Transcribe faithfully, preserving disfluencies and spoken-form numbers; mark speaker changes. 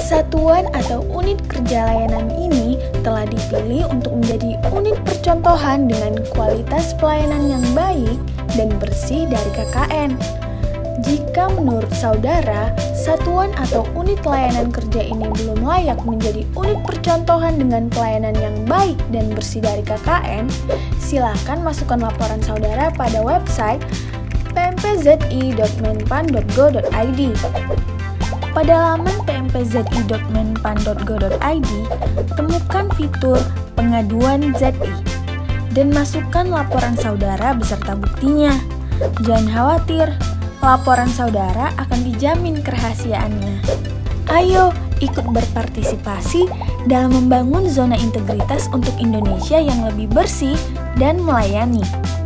Speaker 1: Satuan atau unit kerja layanan ini telah dipilih untuk menjadi unit percontohan dengan kualitas pelayanan yang baik dan bersih dari K K N. Jika menurut saudara, satuan atau unit layanan kerja ini belum layak menjadi unit percontohan dengan pelayanan yang baik dan bersih dari K K N, silakan masukkan laporan saudara pada website p m p z i dot menpan dot go dot i d. Pada laman p m p z i dot menpan dot go dot i d, temukan fitur pengaduan Z I dan masukkan laporan saudara beserta buktinya. Jangan khawatir, laporan saudara akan dijamin kerahasiaannya. Ayo ikut berpartisipasi dalam membangun zona integritas untuk Indonesia yang lebih bersih dan melayani.